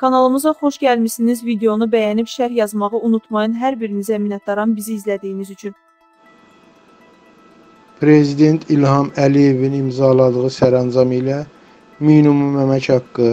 Kanalımıza xoş gəlmişsiniz. Videonu bəyənib şərh yazmağı unutmayın. Hər birinizə minnətdaram bizi izlədiyiniz üçün. Prezident İlham Əliyevin imzaladığı sərəncam ilə minimum əmək haqqı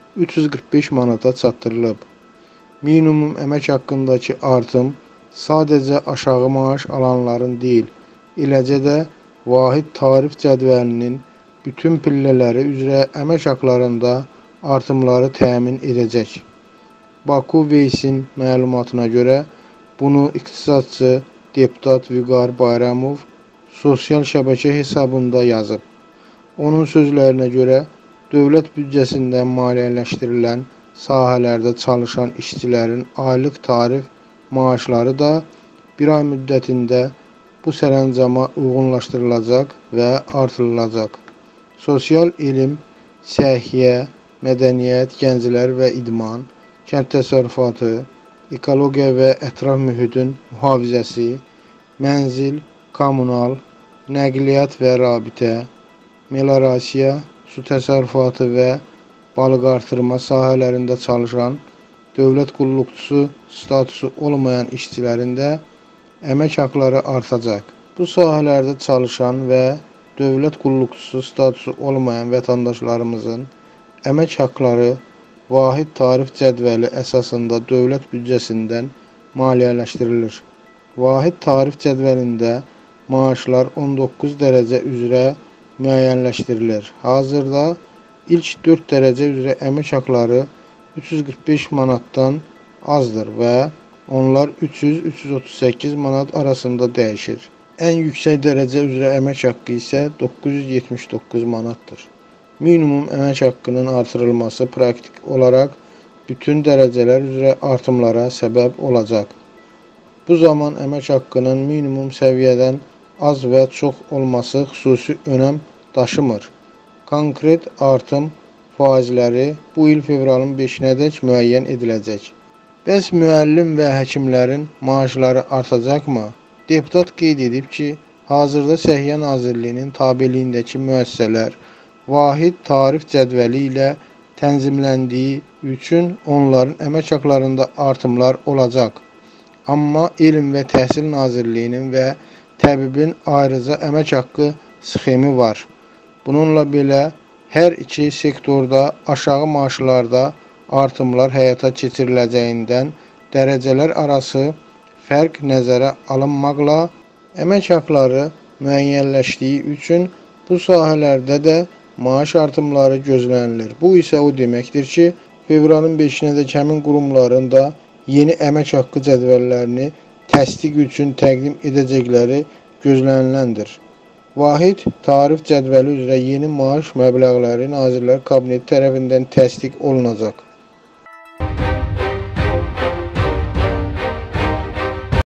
345 manata çatdırılıb. Minimum əmək haqqındakı artım sadəcə aşağı maaş alanların deyil, eləcə də vahid tarif cədvəlinin bütün pillələri üzrə əmək haqqlarında artımları təmin edəcək. Baku Veysin məlumatına görə bunu iqtisadçı deputat Vüqar Bayramov sosial şəbəkə hesabında yazıb. Onun sözlərinə görə dövlət büdcəsindən maliyyələşdirilən sahələrdə çalışan işçilərin aylıq tarif maaşları da bir ay müddətində bu sərəncama uyğunlaşdırılacaq və artırılacaq. Sosial elm, səhiyyə, mədəniyyət, gənclər və idman, kənd təsərrüfatı, ekologiya və ətraf mühitin mühafizəsi, mənzil, kommunal, nəqliyyat və rabitə, meliorasiya, su təsərrüfatı və balıq artırma sahələrində çalışan dövlət qulluqçusu statusu olmayan işçilərin də əmək haqqları artacaq. Bu sahələrdə çalışan və dövlət qulluqçusu statusu olmayan vətəndaşlarımızın əmək haqqları vahid tarif cədvəli əsasında dövlət büdcəsindən maliyyələşdirilir. Vahid tarif cədvəlində maaşlar 19 dərəcə üzrə müəyyənləşdirilir. Hazırda ilk 4 dərəcə üzrə əmək haqqları 345 manatdan azdır və onlar 300-338 manat arasında dəyişir. Ən yüksək dərəcə üzrə əmək haqqı isə 979 manatdır. Minimum əmək haqqının artırılması praktik olaraq bütün dərəcələr üzrə artımlara səbəb olacaq. Bu zaman əmək haqqının minimum səviyyədən az və çox olması xüsusi önəm daşımır. Konkret artım faizləri bu il fevralın 5-nədək müəyyən ediləcək. Bəs müəllim və həkimlərin maaşları artacaqmı? Deputat qeyd edib ki, hazırda Səhiyyə Nazirliyinin tabeliyindəki müəssisələr vahid tarif cədvəli ilə tənzimləndiyi üçün onların əmək haqqlarında artımlar olacaq. Amma Elm və Təhsil Nazirliyinin və təbibin ayrıca əmək haqqı sxemi var. Bununla belə hər iki sektorda aşağı maaşlarda artımlar həyata keçiriləcəyindən dərəcələr arası fərq nəzərə alınmaqla əmək haqqları müəyyənləşdiyi üçün bu sahələrdə də maaş artımları gözlənilir. Bu isə o deməkdir ki, fevralın 5-nədək həmin qurumların da yeni əmək haqqı cədvəllərini təsdiq üçün təqdim edəcəkləri gözləniləndir. Vahid tarif cədvəli üzrə yeni maaş məbləğləri Nazirlər Kabineti tərəfindən təsdiq olunacaq.